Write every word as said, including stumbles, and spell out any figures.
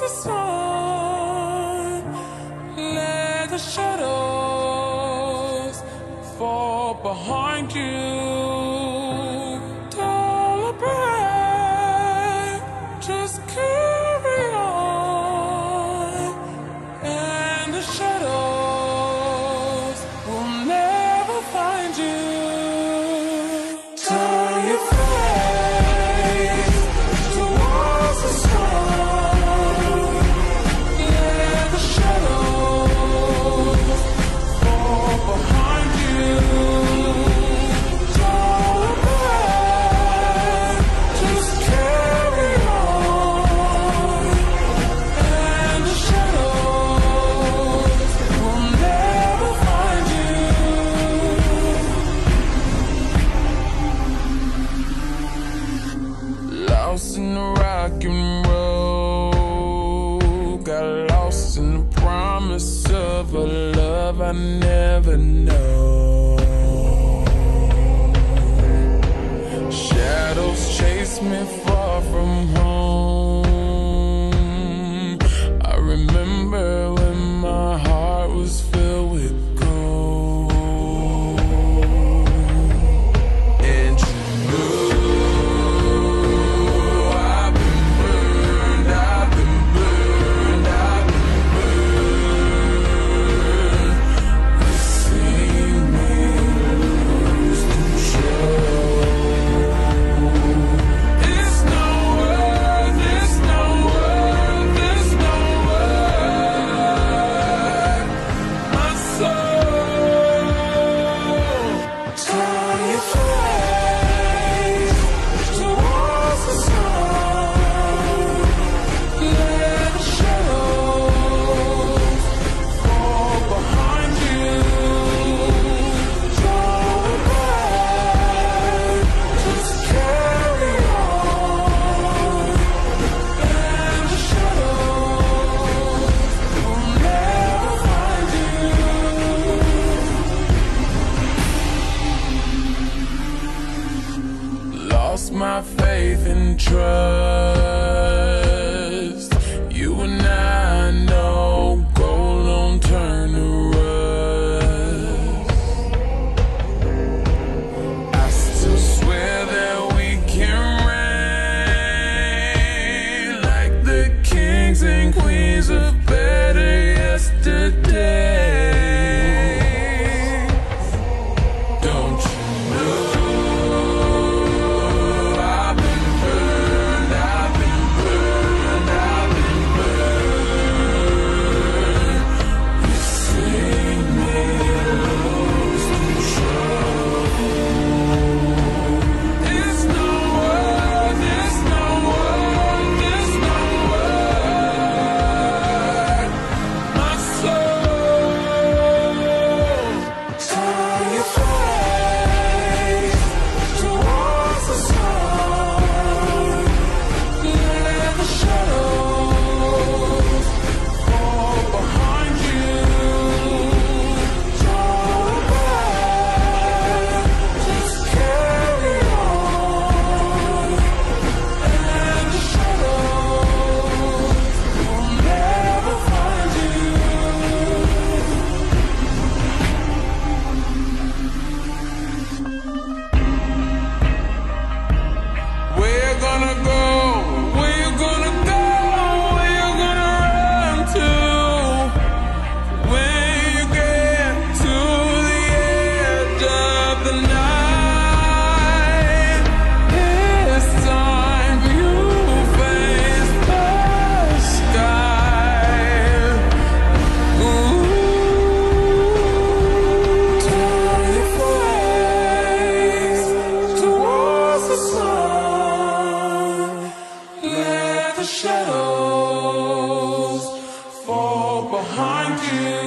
the sun. Let the shadows fall behind you. Don't look back, just carry on. And the shadows will never find you. Turn your face towards the sun. Let the shadows fall behind you. Don't look back, just carry on. And the shadows will never find you. Lost in the rock and roll, got lost in the promise of a love I never know. Shadows chase me far from home. I remember when my heart was filled with gold. And you know I've been burned, I've been burned, I've been burned. This ain't me lose control. It's no worth, it's no worth, it's no worth. My soul, turn your face towards the sun. Let the shadows fall behind you. Don't look back, just carry on. And the shadows will never find you. Lost my faith and trust. You and I know gold don't turn to rust. I still swear that we can reign like the kings and queens of better yesterday. Don't you know I've been burned, I've been burned, I've been burned. This ain't me lose control. It's no worth, it's no worth, it's no worth. My soul, turn your face towards the sun. Let the shadows fall behind you. Don't look back, just carry on. And the shadows will never find you. Where you gonna go? Where you gonna go? Where you gonna run to? When you get to the edge of the night, it's time for you to face the sky. Ooh, turn your face towards the sun. Let the shadows fall behind you.